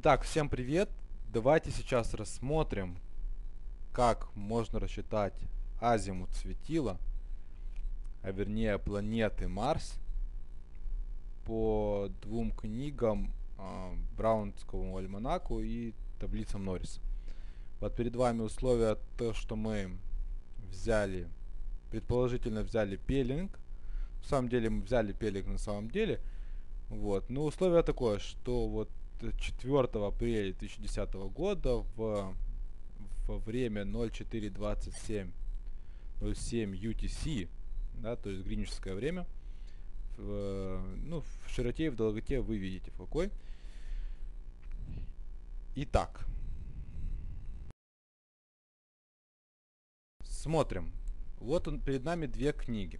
Итак, всем привет! Давайте сейчас рассмотрим, как можно рассчитать азимут светила, а вернее планеты Марс, по двум книгам Браунскому альманаху и таблицам Норриса. Вот перед вами условия, то, что мы взяли, предположительно взяли пелинг. На самом деле мы взяли пелинг на самом деле. Вот. Но условие такое, что вот 4 апреля 2010 года во время 04:27:07 UTC, да, то есть гринвичское время, в широте и в долготе вы видите в какой. Итак, смотрим. Вот перед нами две книги.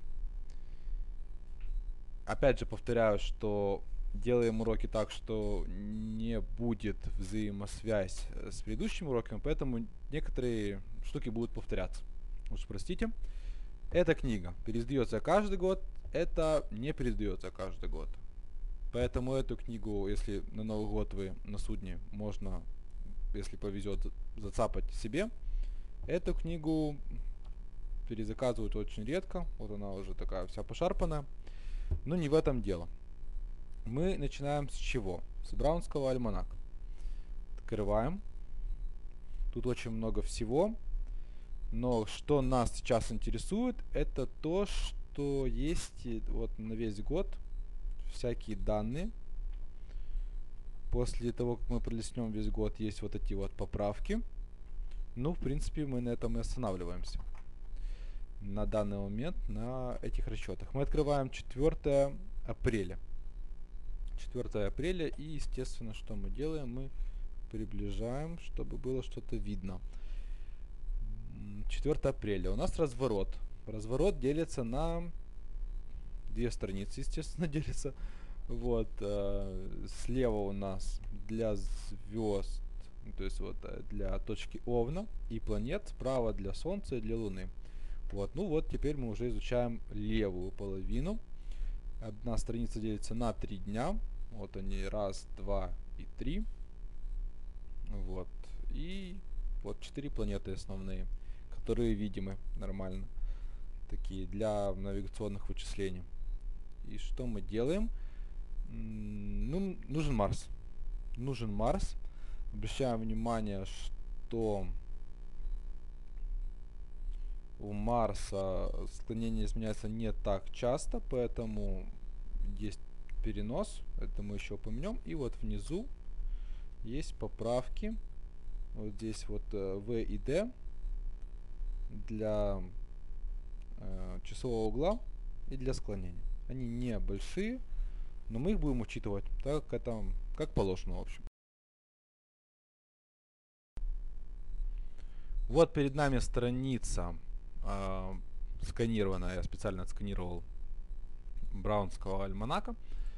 Опять же повторяю, что делаем уроки так, что не будет взаимосвязь с предыдущими уроками, поэтому некоторые штуки будут повторяться. Уж простите. Эта книга переиздается каждый год, это не переиздается каждый год. Поэтому эту книгу, если на Новый год вы на судне, можно, если повезет, зацапать себе. Эту книгу перезаказывают очень редко, вот она уже такая вся пошарпанная. Но не в этом дело. Мы начинаем с чего? С Браунского альманаха. Открываем. Тут очень много всего. Но что нас сейчас интересует, это то, что есть вот на весь год всякие данные. После того, как мы пролистнем весь год, есть вот эти вот поправки. Ну, в принципе, мы на этом и останавливаемся. На данный момент на этих расчетах. Мы открываем 4 апреля. 4 апреля и, естественно, что мы делаем? Мы приближаем, чтобы было что-то видно. 4 апреля. У нас разворот. Разворот делится на две страницы, естественно, делится. Вот. Слева у нас для звезд, то есть вот для точки Овна и планет. Справа для Солнца и для Луны. Вот. Ну вот, теперь мы уже изучаем левую половину. Одна страница делится на 3 дня. Вот они, 1, 2 и 3. Вот. И вот 4 планеты основные, которые видимы нормально. Такие для навигационных вычислений. И что мы делаем? Ну, нужен Марс. Нужен Марс. Обращаем внимание, что у Марса склонение изменяется не так часто, поэтому есть перенос. Это мы еще упомянем. И вот внизу есть поправки. Вот здесь вот V и D для часового угла и для склонения. Они не большие, но мы их будем учитывать, так как это как положено, в общем. Вот перед нами страница сканированная. Я специально отсканировал Браунского альманаха.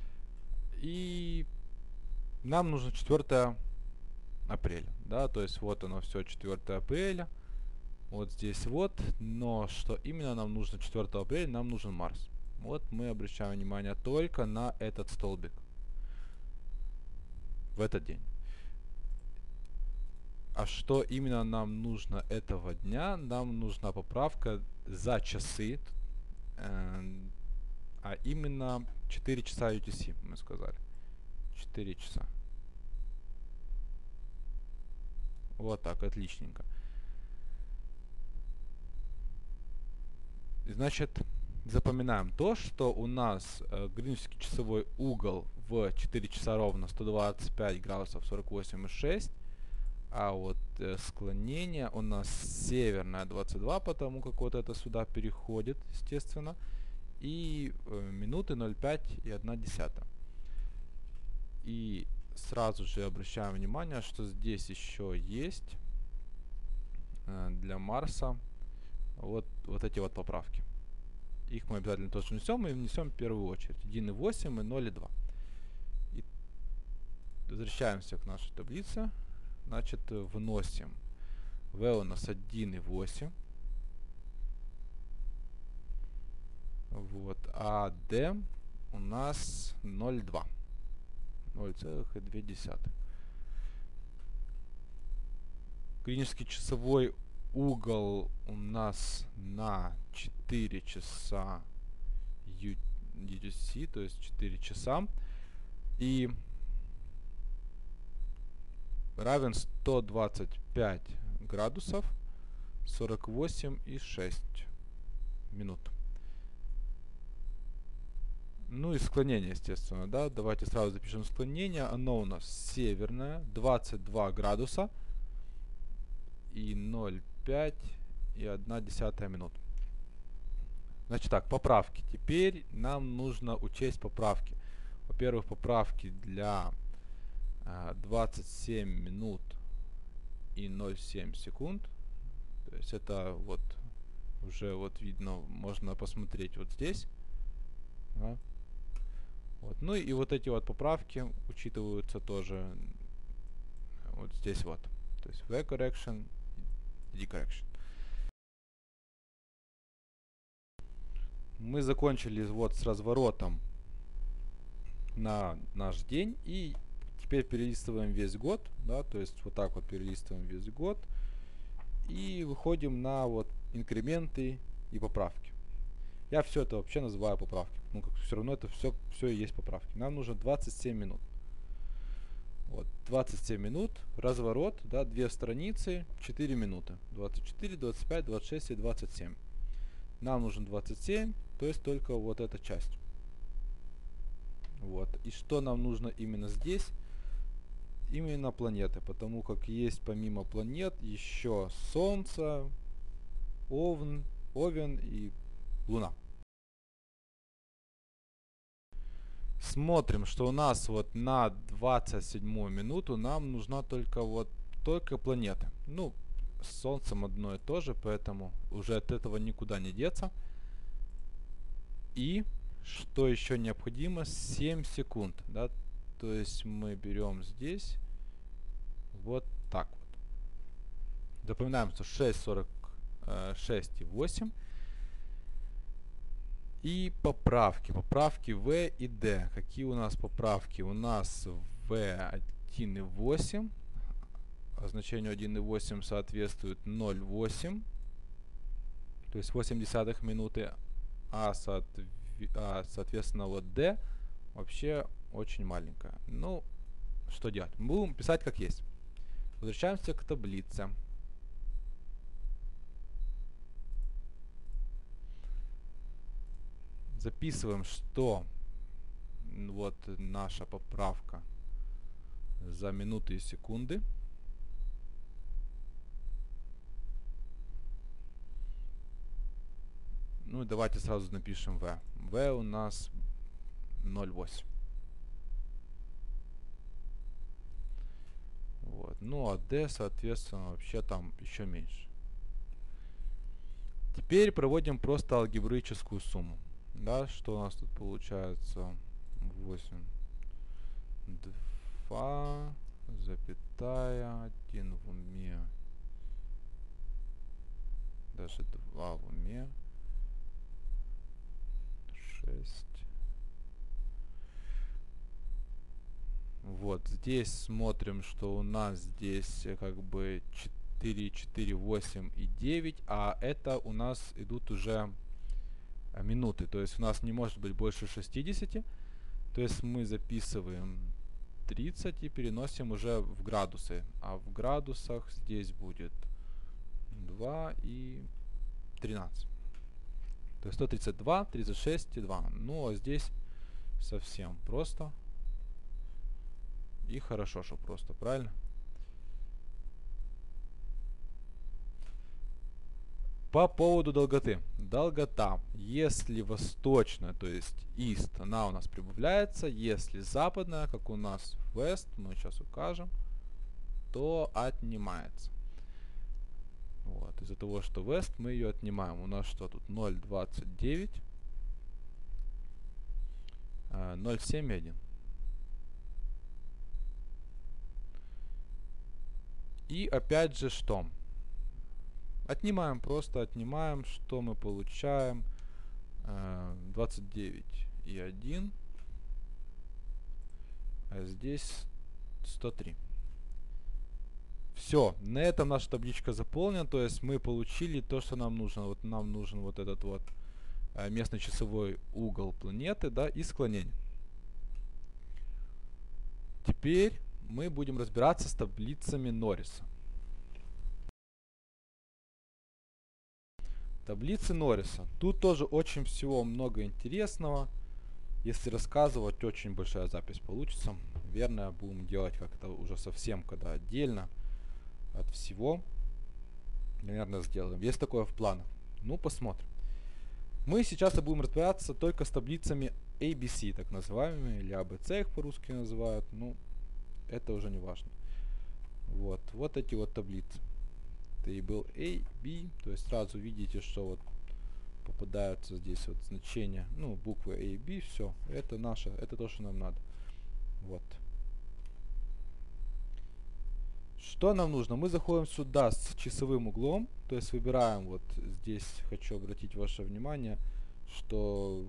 И нам нужно 4 апреля. Да, то есть вот оно все 4 апреля. Вот здесь вот. Но что именно нам нужно 4 апреля? Нам нужен Марс. Вот мы обращаем внимание только на этот столбик. В этот день. А что именно нам нужно этого дня? Нам нужна поправка за часы. А именно 4 часа UTC, мы сказали. 4 часа. Вот так, отличненько. Значит, запоминаем то, что у нас гринвичский часовой угол в 4 часа ровно 125 градусов 48,6. А вот склонение у нас северное 22, потому как вот это сюда переходит, естественно. И минуты 0,5 и 1/10. И сразу же обращаем внимание, что здесь еще есть для Марса вот эти вот поправки. Их мы обязательно тоже внесем, и внесем в первую очередь 1,8 и 0,2. И возвращаемся к нашей таблице. Значит, вносим V у нас 1,8. Вот, а D у нас 0,2. 0,2. Гринвичский часовой угол у нас на 4 часа UTC, то есть 4 часа. И равен 125 градусов 48,6 минут. Ну и склонение, естественно, да. Давайте сразу запишем склонение. Оно у нас северное, 22 градуса и 0,5 и 1/10 минут. Значит так, поправки. Теперь нам нужно учесть поправки. Во-первых, поправки для 27 минут и 0,7 секунд. То есть это вот уже вот видно, можно посмотреть вот здесь. Да. Вот. Ну и вот эти вот поправки учитываются тоже вот здесь вот. То есть V correction и D correction. Мы закончили вот с разворотом на наш день. И теперь перелистываем весь год. Да, то есть вот так вот перелистываем весь год. И выходим на вот инкременты и поправки. Я все это вообще называю поправки. Ну, как все равно это все и есть поправки. Нам нужно 27 минут. Вот, 27 минут, разворот, да, 2 страницы, 4 минуты. 24, 25, 26 и 27. Нам нужен 27, то есть только вот эта часть. Вот. И что нам нужно именно здесь? Именно планеты, потому как есть помимо планет еще Солнце, Овен и Луна. Смотрим, что у нас вот на 27 минуту нам нужна только планета. Ну, с Солнцем одно и то же, поэтому уже от этого никуда не деться. И что еще необходимо? 7 секунд. Да? То есть мы берем здесь вот так вот. Запоминаем, что 6,46 и 8. И поправки. Поправки V и D. Какие у нас поправки? У нас V 1,8. Значению 1,8 соответствует 0,8. То есть 0,8 минуты. Соответственно, вот D вообще очень маленькая. Ну, что делать? Мы будем писать как есть. Возвращаемся к таблице. Записываем, что вот наша поправка за минуты и секунды. Ну и давайте сразу напишем V. V у нас 0,8. Вот. Ну а D, соответственно, вообще там еще меньше. Теперь проводим просто алгебраическую сумму. Да, что у нас тут получается? 8, 2, запятая, 1 в уме. Даже 2 в уме. 6. Вот здесь смотрим, что у нас здесь как бы 4, 4, 8 и 9, а это у нас идут уже минуты, то есть у нас не может быть больше 60, то есть мы записываем 30 и переносим уже в градусы, а в градусах здесь будет 2 и 13. То есть 132, 36 и 2. Ну а здесь совсем просто. И хорошо, что просто, правильно? По поводу долготы. Долгота, если восточная, то есть east, она у нас прибавляется. Если западная, как у нас west, мы сейчас укажем, то отнимается. Вот. Из-за того, что west, мы ее отнимаем. У нас что тут? 0,29, 0,7,1. И опять же что? Отнимаем, просто отнимаем, что мы получаем. 29,1. А здесь 103. Все, на этом наша табличка заполнена, то есть мы получили то, что нам нужно. Вот нам нужен вот этот вот местный часовой угол планеты, да, и склонение. Теперь мы будем разбираться с таблицами Норриса. Таблицы Норриса. Тут тоже очень всего много интересного. Если рассказывать, очень большая запись получится. Наверное, будем делать как-то уже совсем когда отдельно от всего. Наверное, сделаем. Есть такое в планах. Ну, посмотрим. Мы сейчас будем разбираться только с таблицами ABC, так называемыми, или ABC их по-русски называют. Ну, это уже не важно. Вот эти вот таблицы. Table A, B, то есть сразу видите, что вот попадаются здесь вот значения, ну, буквы A и B, все, это наше, это то, что нам надо. Вот. Что нам нужно? Мы заходим сюда с часовым углом, то есть выбираем, вот здесь хочу обратить ваше внимание, что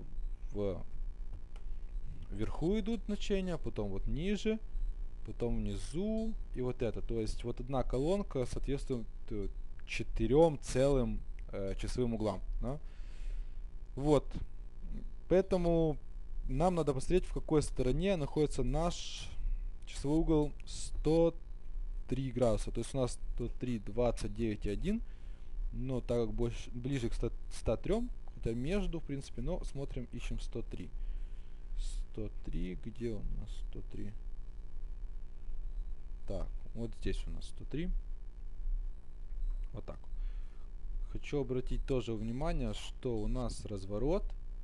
вверху идут значения, потом вот ниже, потом внизу и вот это. То есть вот одна колонка соответствует 4 целым часовым углам. Да? Вот. Поэтому нам надо посмотреть, в какой стороне находится наш часовой угол 103 градуса. То есть у нас 103, 29,1. Но так как больше, ближе к 103, это между, в принципе, но смотрим, ищем 103. 103, где у нас 103? Так, вот здесь у нас 103. Вот так. Хочу обратить тоже внимание, что у нас разворот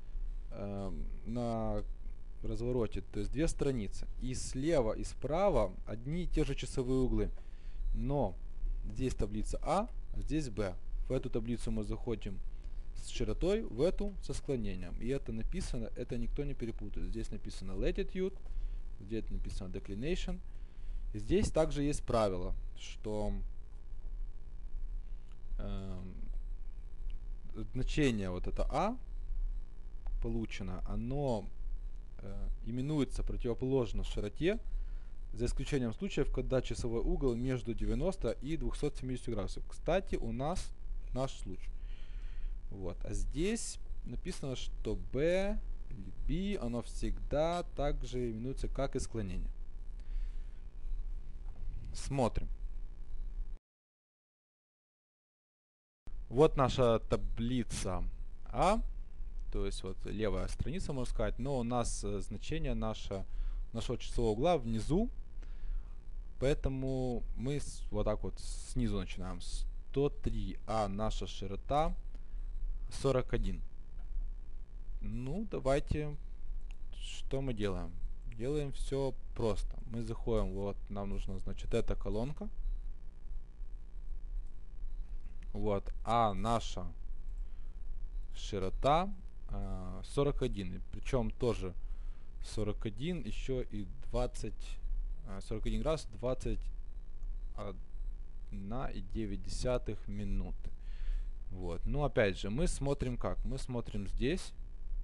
на развороте, то есть две страницы. И слева, и справа одни и те же часовые углы. Но здесь таблица А здесь Б. В эту таблицу мы заходим с широтой, в эту со склонением. И это написано, это никто не перепутает. Здесь написано latitude, здесь написано declination. И здесь также есть правило, что значение вот это А получено, оно именуется противоположно широте, за исключением случаев, когда часовой угол между 90 и 270 градусов. Кстати, у нас наш случай. Вот. А здесь написано, что B или B, оно всегда также именуется как и склонение. Смотрим. Вот наша таблица А. То есть вот левая страница, можно сказать, но у нас значение нашего часового угла внизу, поэтому мы вот так вот снизу начинаем. 103, а наша широта 41. Ну, давайте, что мы делаем? Делаем все просто. Мы заходим, вот, нам нужна, значит, эта колонка. Вот, а наша широта 41, причем тоже 41 еще и 20, 41 раз 21,9 минуты. Вот. Но опять же, мы смотрим как? Мы смотрим здесь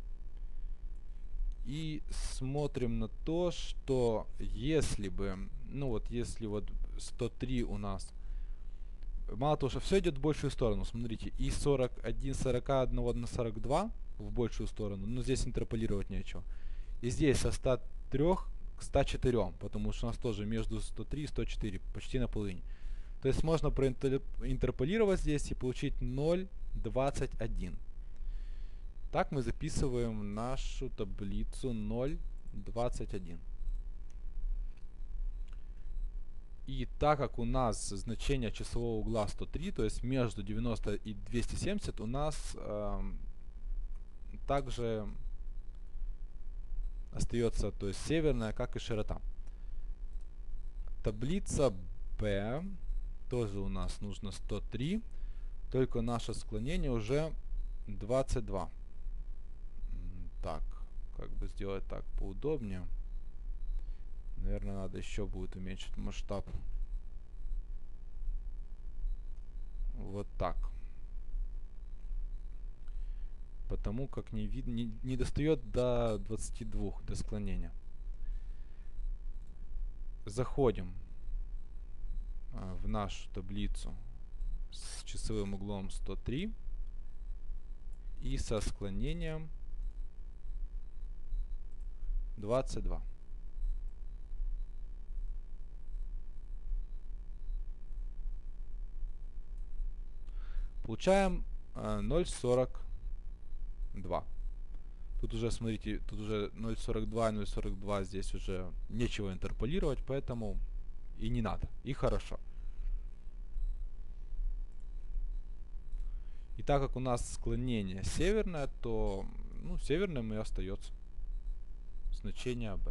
и смотрим на то, что если бы, ну вот если вот 103 у нас, мало того, что все идет в большую сторону, смотрите, и 41, 41 на 42 в большую сторону, но здесь интерполировать нечего. И здесь со 103 к 104, потому что у нас тоже между 103 и 104, почти на половине. То есть можно проинтерполировать здесь и получить 0,21. Так мы записываем нашу таблицу 0,21. И так как у нас значение часового угла 103, то есть между 90 и 270, у нас также остается, то есть северная, как и широта. Таблица Б тоже у нас нужно 103, только наше склонение уже 22. Так, как бы сделать так поудобнее. Наверное, надо еще будет уменьшить масштаб. Вот так. Потому как не достает до 22, до склонения. Заходим в нашу таблицу с часовым углом 103 и со склонением 22. Получаем 0,42. Тут уже, смотрите, тут уже 0,42 и 0,42, здесь уже нечего интерполировать, поэтому и не надо, и хорошо. И так как у нас склонение северное, то северным и остается значение b.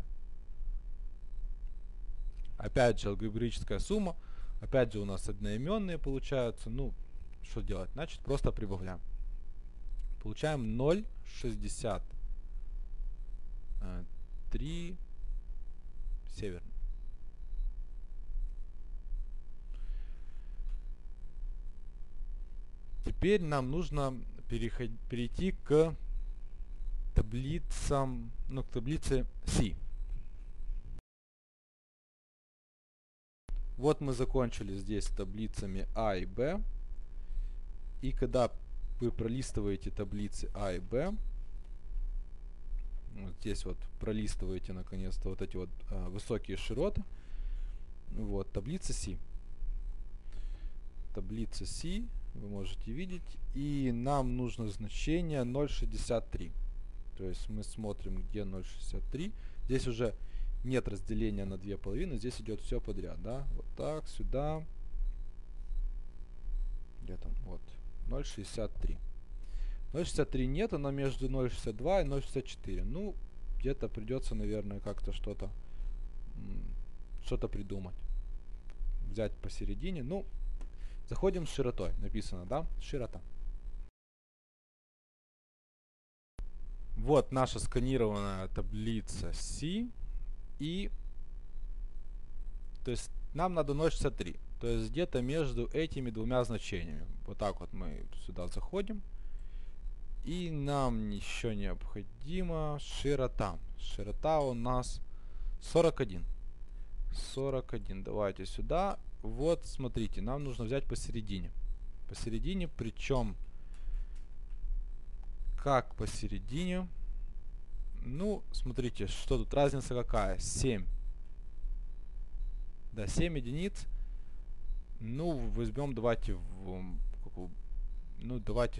Опять же алгебраическая сумма, опять же у нас одноименные получаются, что делать? Значит, просто прибавляем. Получаем 0,63 северный. Теперь нам нужно перейти к таблицам, к таблице C. Вот мы закончили здесь с таблицами А и Б. И когда вы пролистываете таблицы А и Б, вот здесь вот пролистываете наконец-то вот эти вот высокие широты, вот таблица C. Таблица C вы можете видеть, и нам нужно значение 0,63. То есть мы смотрим, где 0,63. Здесь уже нет разделения на две половины, здесь идет все подряд, да? Вот так, сюда. Где там? Вот. 0,63. 0,63 нет, оно между 0,62 и 0,64. Где-то придется, наверное, как-то что-то придумать. Взять посередине. Заходим с широтой. Написано, да? Широта. Вот наша сканированная таблица C. И то есть нам надо 0,63. То есть где-то между этими двумя значениями. Вот так вот мы сюда заходим. И нам еще необходима широта. Широта у нас 41. 41. Давайте сюда. Вот, смотрите, нам нужно взять посередине. Посередине, причем как посередине? Смотрите, что тут разница какая? 7. Да, 7 единиц. Возьмем, давайте, давайте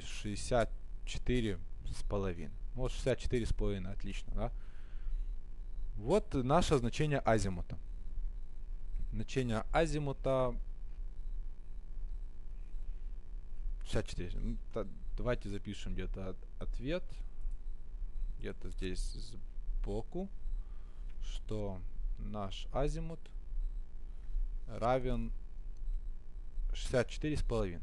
64,5. Вот 64,5, отлично, да? Вот наше значение азимута. Значение азимута 64. Давайте запишем где-то ответ. Где-то здесь сбоку. Что наш азимут равен 64,5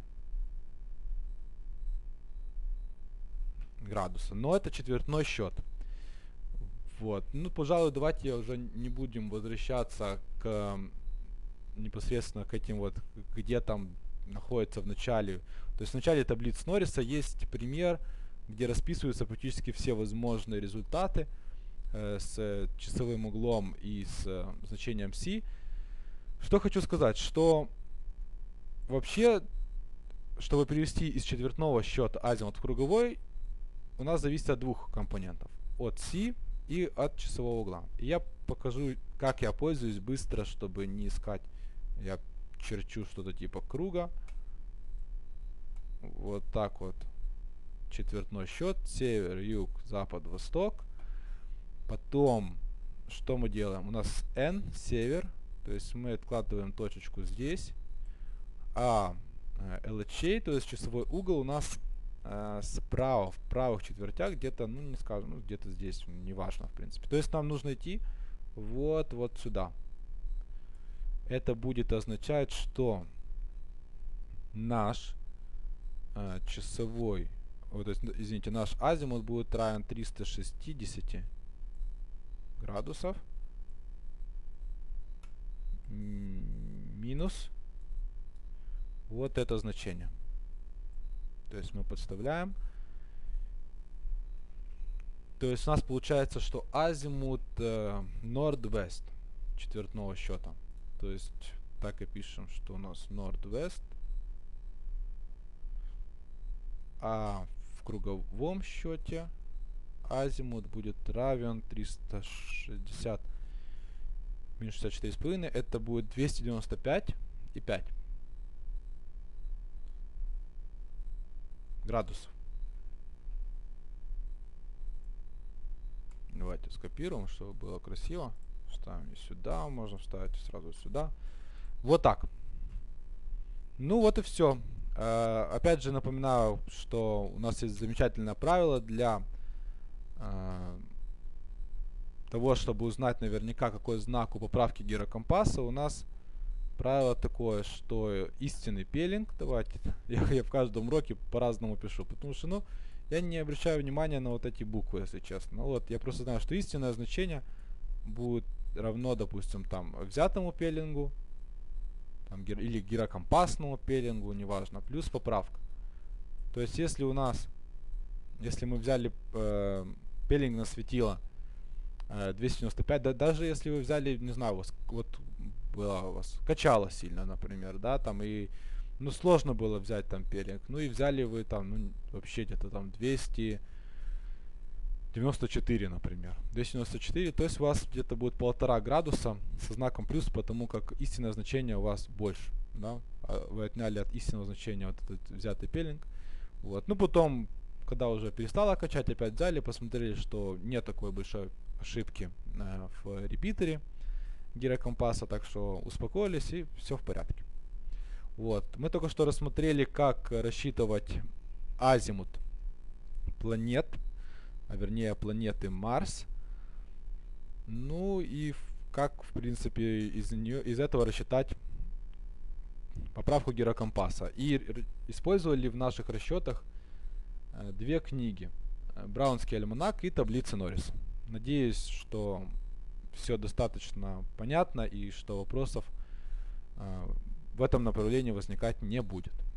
градуса. Но это четвертной счет. Вот. Пожалуй, давайте уже не будем возвращаться к непосредственно к этим вот, где там находится в начале. То есть в начале таблиц Норриса есть пример, где расписываются практически все возможные результаты с часовым углом и с значением C. Что хочу сказать, что вообще, чтобы перевести из четвертного счета азимут в круговой, у нас зависит от двух компонентов. От C и от часового угла. И я покажу, как я пользуюсь быстро, чтобы не искать. Я черчу что-то типа круга. Вот так вот. Четвертной счет. Север, юг, запад, восток. Потом, что мы делаем? У нас N, север. То есть мы откладываем точечку здесь. А LHA, то есть часовой угол у нас справа, в правых четвертях, где-то, не скажем, где-то здесь, неважно, в принципе. То есть нам нужно идти вот сюда. Это будет означать, что наш часовой, извините, наш азимут будет равен 360 градусов минус вот это значение. То есть мы подставляем. То есть у нас получается, что азимут Nord-West четвертного счета. То есть так и пишем, что у нас Northwest. А в круговом счете азимут будет равен 360 минус 64,5. Это будет 295,5 градусов. Давайте скопируем, чтобы было красиво. Ставим и сюда, можно вставить сразу сюда. Вот так. Ну вот и все. Опять же напоминаю, что у нас есть замечательное правило для того, чтобы узнать наверняка, какой знак у поправки гирокомпаса. У нас правило такое, что истинный пелинг, давайте, я в каждом уроке по-разному пишу, потому что, ну, я не обращаю внимания на вот эти буквы, если честно. Ну вот, я просто знаю, что истинное значение будет равно, допустим, там, взятому пелингу, там, или гирокомпасному пелингу, неважно, плюс поправка. То есть, если мы взяли пелинг на светило 295, даже если вы взяли, не знаю, вот было у вас качало сильно, например, да, там, и, ну, сложно было взять там пелинг, ну, и взяли вы там, ну, вообще где-то там 294, например, 294, то есть у вас где-то будет 1,5 градуса со знаком плюс, потому как истинное значение у вас больше, да, вы отняли от истинного значения вот этот взятый пелинг, вот, ну, потом, когда уже перестало качать, опять взяли, посмотрели, что нет такой большой ошибки в репитере гирокомпаса, так что успокоились и все в порядке. Вот. Мы только что рассмотрели, как рассчитывать азимут планет, а вернее планеты Марс. Ну и как, в принципе, из этого рассчитать поправку гирокомпаса. И использовали в наших расчетах две книги: Браунский альманах и таблицы Норриса. Надеюсь, что все достаточно понятно и что вопросов в этом направлении возникать не будет.